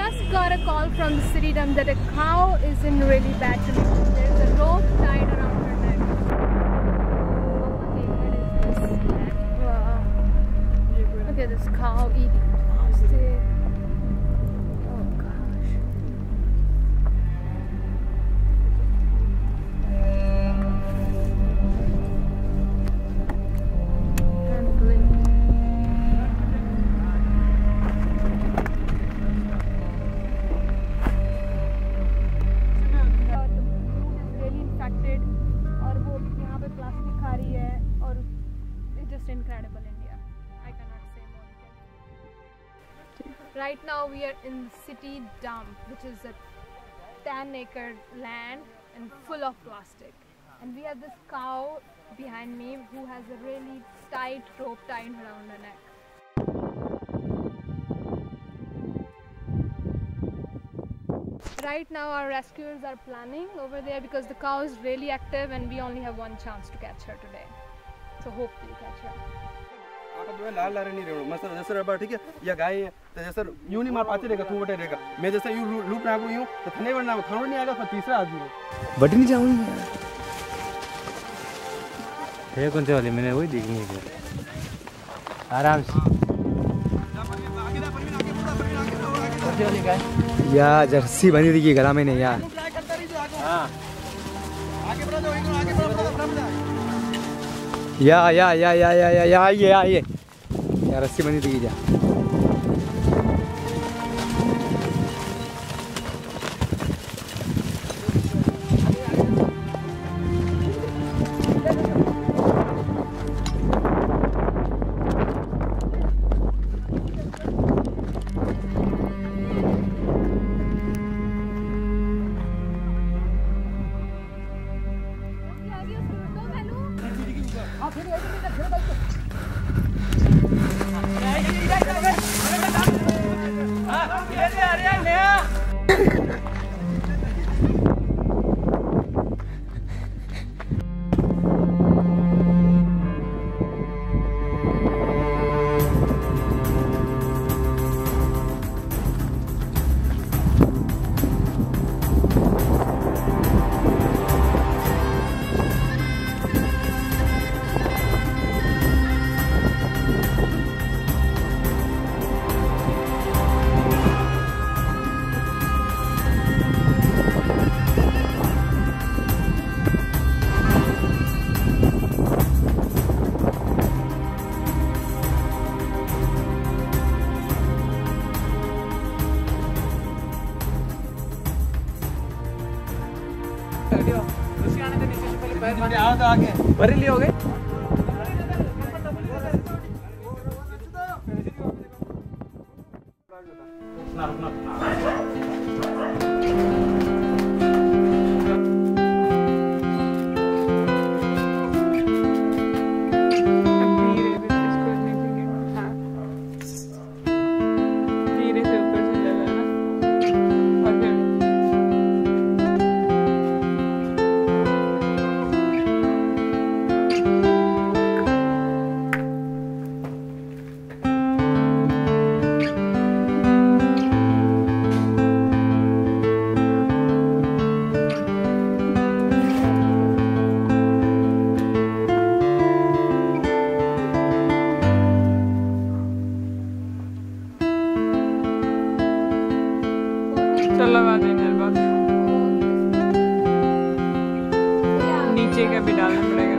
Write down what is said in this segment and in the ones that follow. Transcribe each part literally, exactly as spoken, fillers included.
just got a call from the city dump that a cow is in really bad condition. There's a rope tied around her neck. How naked is this? Wow. Look at this cow eating plastic. Oh gosh. Incredible India. I cannot say more. Right now we are in the city dump, which is a ten acre land and full of plastic. And we have this cow behind me who has a really tight rope tied around her neck. Right now our rescuers are planning over there because the cow is really active and we only have one chance to catch her today. So hope we'll catch her. लाल लाल नहीं रहेगा मैं sir जैसे रबा ठीक है या गाय है तो जैसे यूं नहीं मार पाते रहेगा तू बटे रहेगा मैं जैसे यूं लूप ना को यूं तो थने वरना खानो नहीं आएगा पर तीसरा आदमी है बट नहीं जाऊंगी ये कौन से वाले मैंने वही देखनी है आराम से या जर्सी बनी थी गला में नहीं यार हां आगे बढ़ा दो आगे बढ़ा बढ़ा या या या या या या या ये आइए यार रस्सी बनी थी जा आगे बरेली हो गए नीचे का भी डालना पड़ेगा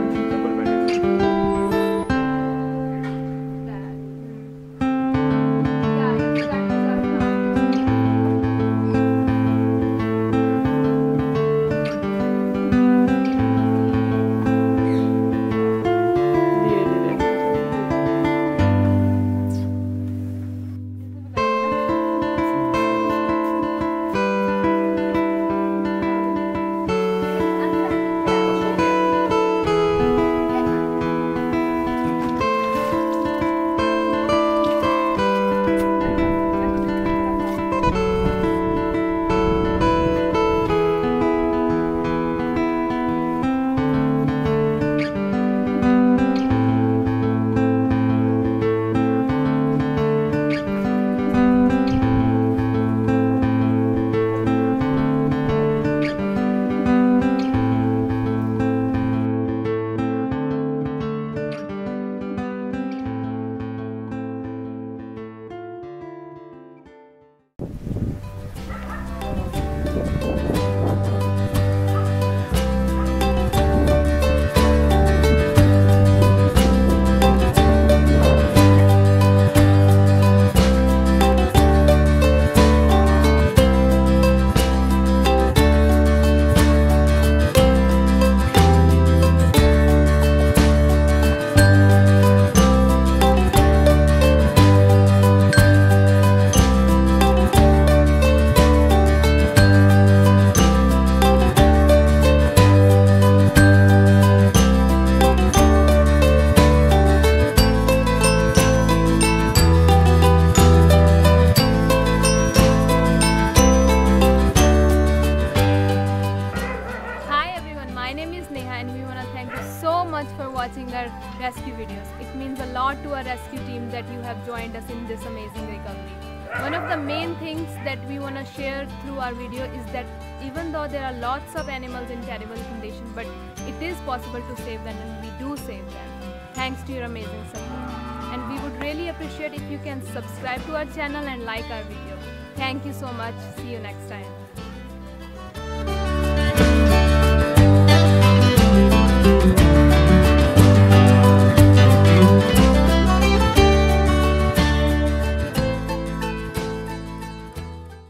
it means a lot to our rescue team that you have joined us in this amazing recovery. One of the main things that we want to share through our video is that even though there are lots of animals in terrible condition, but it is possible to save them, and we do save them thanks to your amazing support. And we would really appreciate if you can subscribe to our channel and like our video. Thank you so much. See you next time.